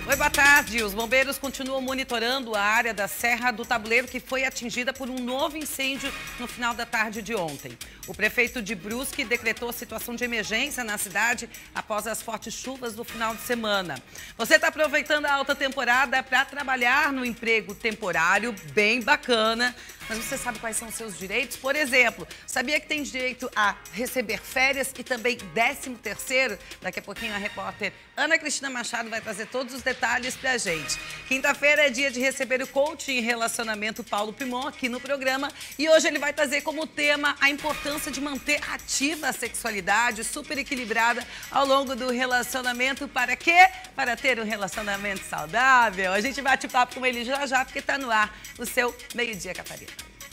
Oi, boa tarde. Os bombeiros continuam monitorando a área da Serra do Tabuleiro, que foi atingida por um novo incêndio no final da tarde de ontem. O prefeito de Brusque decretou a situação de emergência na cidade após as fortes chuvas do final de semana. Você está aproveitando a alta temporada para trabalhar no emprego temporário, bem bacana, mas você sabe quais são os seus direitos? Por exemplo, sabia que tem direito a receber férias e também 13º? Daqui a pouquinho a repórter Ana Cristina Machado vai trazer todos os detalhes pra gente. Quinta-feira é dia de receber o coach em relacionamento Paulo Pimon aqui no programa e hoje ele vai trazer como tema a importância de manter ativa a sexualidade, super equilibrada ao longo do relacionamento. Para quê? Para ter um relacionamento saudável. A gente bate papo com ele já porque tá no ar o seu Meio-Dia Catarina.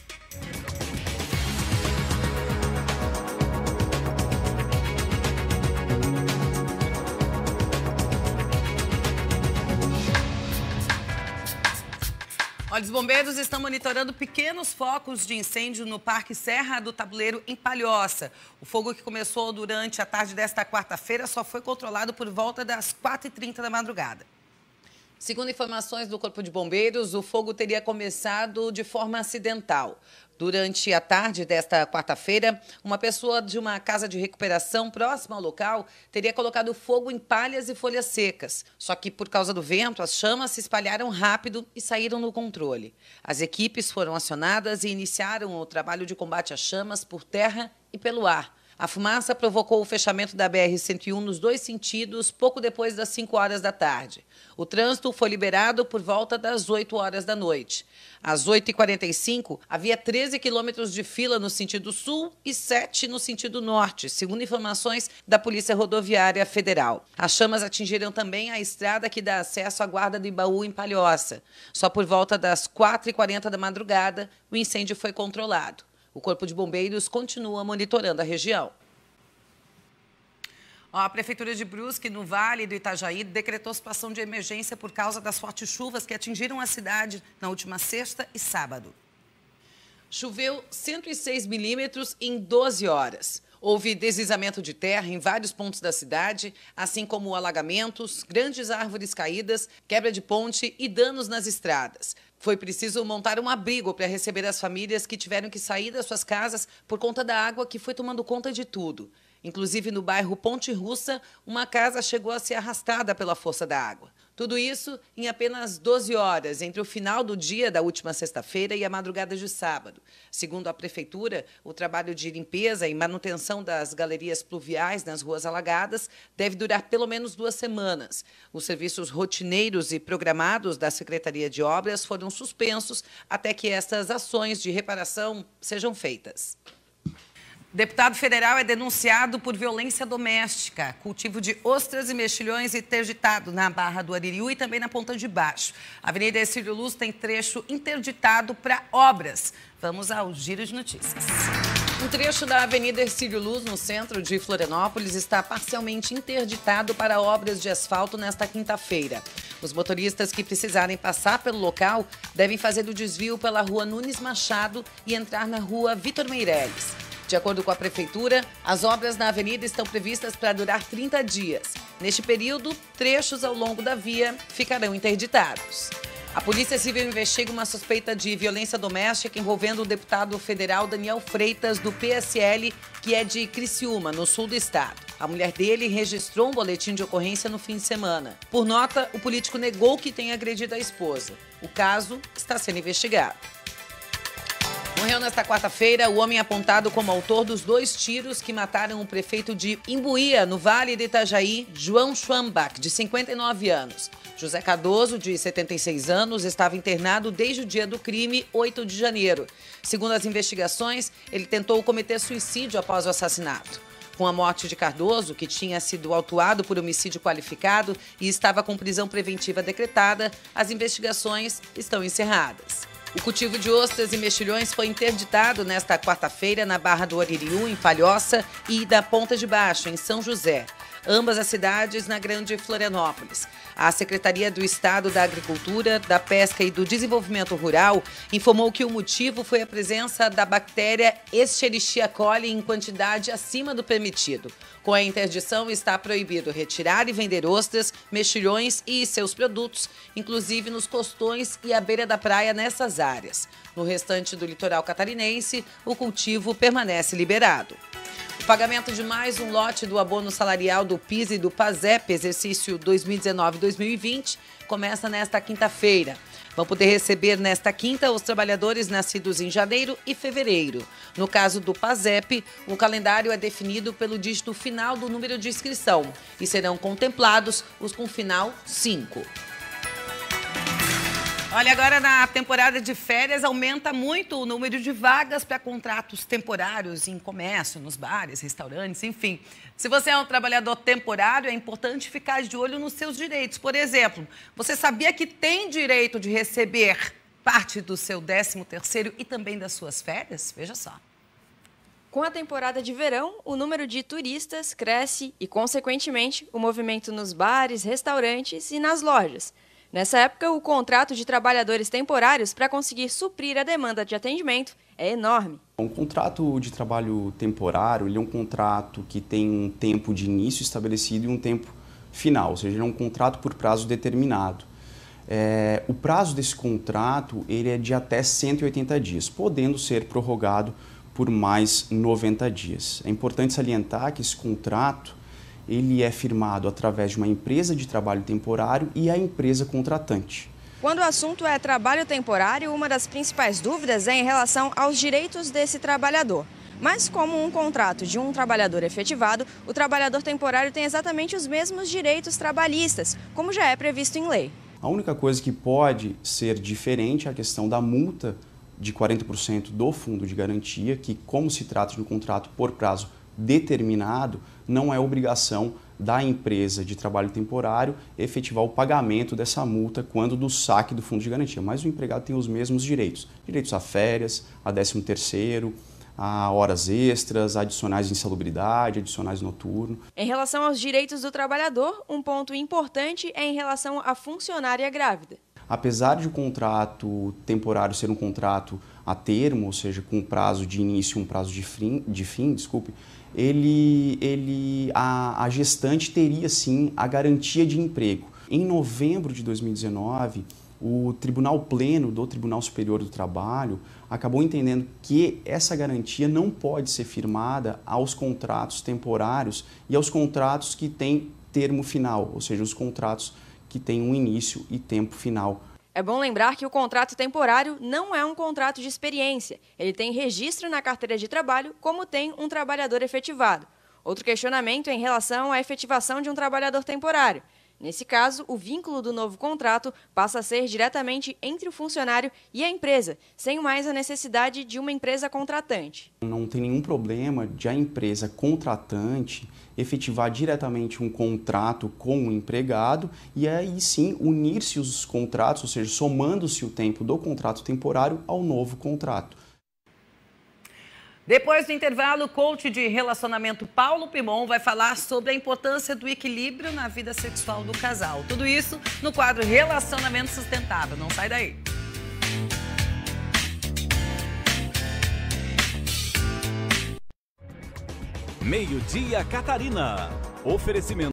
Olha, os bombeiros estão monitorando pequenos focos de incêndio no Parque Serra do Tabuleiro, em Palhoça. O fogo que começou durante a tarde desta quarta-feira só foi controlado por volta das 4h30 da madrugada. Segundo informações do Corpo de Bombeiros, o fogo teria começado de forma acidental. Durante a tarde desta quarta-feira, uma pessoa de uma casa de recuperação próxima ao local teria colocado fogo em palhas e folhas secas. Só que, por causa do vento, as chamas se espalharam rápido e saíram do controle. As equipes foram acionadas e iniciaram o trabalho de combate às chamas por terra e pelo ar. A fumaça provocou o fechamento da BR-101 nos dois sentidos pouco depois das 5 horas da tarde. O trânsito foi liberado por volta das 8 horas da noite. Às 8h45, havia 13 quilômetros de fila no sentido sul e 7 no sentido norte, segundo informações da Polícia Rodoviária Federal. As chamas atingiram também a estrada que dá acesso à Guarda do Ibaú, em Palhoça. Só por volta das 4h40 da madrugada, o incêndio foi controlado. O Corpo de Bombeiros continua monitorando a região. A Prefeitura de Brusque, no Vale do Itajaí, decretou situação de emergência por causa das fortes chuvas que atingiram a cidade na última sexta e sábado. Choveu 106 milímetros em 12 horas. Houve deslizamento de terra em vários pontos da cidade, assim como alagamentos, grandes árvores caídas, quebra de ponte e danos nas estradas. Foi preciso montar um abrigo para receber as famílias que tiveram que sair das suas casas por conta da água que foi tomando conta de tudo. Inclusive, no bairro Ponte Russa, uma casa chegou a ser arrastada pela força da água. Tudo isso em apenas 12 horas, entre o final do dia da última sexta-feira e a madrugada de sábado. Segundo a Prefeitura, o trabalho de limpeza e manutenção das galerias pluviais nas ruas alagadas deve durar pelo menos 2 semanas. Os serviços rotineiros e programados da Secretaria de Obras foram suspensos até que estas ações de reparação sejam feitas. Deputado federal é denunciado por violência doméstica. Cultivo de ostras e mexilhões interditado na Barra do Aririú e também na Ponta de Baixo. A Avenida Hercílio Luz tem trecho interditado para obras. Vamos ao giro de notícias. Um trecho da Avenida Hercílio Luz, no centro de Florianópolis, está parcialmente interditado para obras de asfalto nesta quinta-feira. Os motoristas que precisarem passar pelo local devem fazer o desvio pela Rua Nunes Machado e entrar na Rua Vitor Meireles. De acordo com a Prefeitura, as obras na avenida estão previstas para durar 30 dias. Neste período, trechos ao longo da via ficarão interditados. A Polícia Civil investiga uma suspeita de violência doméstica envolvendo o deputado federal Daniel Freitas, do PSL, que é de Criciúma, no sul do estado. A mulher dele registrou um boletim de ocorrência no fim de semana. Por nota, o político negou que tenha agredido a esposa. O caso está sendo investigado. Morreu nesta quarta-feira o homem apontado como autor dos 2 tiros que mataram o prefeito de Imbuía, no Vale do Itajaí, João Schwambach, de 59 anos. José Cardoso, de 76 anos, estava internado desde o dia do crime, 8 de janeiro. Segundo as investigações, ele tentou cometer suicídio após o assassinato. Com a morte de Cardoso, que tinha sido autuado por homicídio qualificado e estava com prisão preventiva decretada, as investigações estão encerradas. O cultivo de ostras e mexilhões foi interditado nesta quarta-feira na Barra do Aririú, em Palhoça, e da Ponta de Baixo, em São José. ambas as cidades na Grande Florianópolis. A Secretaria do Estado da Agricultura, da Pesca e do Desenvolvimento Rural informou que o motivo foi a presença da bactéria Escherichia coli em quantidade acima do permitido. Com a interdição, está proibido retirar e vender ostras, mexilhões e seus produtos, inclusive nos costões e à beira da praia nessas áreas. No restante do litoral catarinense, o cultivo permanece liberado. O pagamento de mais um lote do abono salarial do PIS e do PASEP, exercício 2019-2020, começa nesta quinta-feira. Vão poder receber nesta quinta os trabalhadores nascidos em janeiro e fevereiro. No caso do PASEP, o calendário é definido pelo dígito final do número de inscrição e serão contemplados os com final 5. Olha, agora na temporada de férias aumenta muito o número de vagas para contratos temporários em comércio, nos bares, restaurantes, enfim. Se você é um trabalhador temporário, é importante ficar de olho nos seus direitos. Por exemplo, você sabia que tem direito de receber parte do seu 13º e também das suas férias? Veja só. Com a temporada de verão, o número de turistas cresce e, consequentemente, o movimento nos bares, restaurantes e nas lojas. Nessa época, o contrato de trabalhadores temporários para conseguir suprir a demanda de atendimento é enorme. Um contrato de trabalho temporário ele é um contrato que tem um tempo de início estabelecido e um tempo final, ou seja, ele é um contrato por prazo determinado. O prazo desse contrato ele é de até 180 dias, podendo ser prorrogado por mais 90 dias. É importante salientar que esse contrato ele é firmado através de uma empresa de trabalho temporário e a empresa contratante. Quando o assunto é trabalho temporário, uma das principais dúvidas é em relação aos direitos desse trabalhador. Mas como um contrato de um trabalhador efetivado, o trabalhador temporário tem exatamente os mesmos direitos trabalhistas, como já é previsto em lei. A única coisa que pode ser diferente é a questão da multa de 40% do fundo de garantia, que como se trata de um contrato por prazo determinado, não é obrigação da empresa de trabalho temporário efetivar o pagamento dessa multa quando do saque do fundo de garantia. Mas o empregado tem os mesmos direitos. Direitos a férias, a 13º, a horas extras, adicionais de insalubridade, adicionais noturno. Em relação aos direitos do trabalhador, um ponto importante é em relação à funcionária grávida. Apesar de o contrato temporário ser um contrato a termo, ou seja, com um prazo de início e um prazo de fim, a gestante teria sim a garantia de emprego. Em novembro de 2019, o Tribunal Pleno do Tribunal Superior do Trabalho acabou entendendo que essa garantia não pode ser firmada aos contratos temporários e aos contratos que têm termo final, ou seja, os contratos que têm um início e tempo final. É bom lembrar que o contrato temporário não é um contrato de experiência. Ele tem registro na carteira de trabalho, como tem um trabalhador efetivado. Outro questionamento é em relação à efetivação de um trabalhador temporário. Nesse caso, o vínculo do novo contrato passa a ser diretamente entre o funcionário e a empresa, sem mais a necessidade de uma empresa contratante. Não tem nenhum problema de a empresa contratante efetivar diretamente um contrato com o empregado e aí sim unir-se os contratos, ou seja, somando-se o tempo do contrato temporário ao novo contrato. Depois do intervalo, o coach de relacionamento Paulo Pimon vai falar sobre a importância do equilíbrio na vida sexual do casal. Tudo isso no quadro Relacionamento Sustentável. Não sai daí. Meio-dia, Catarina. Oferecimento.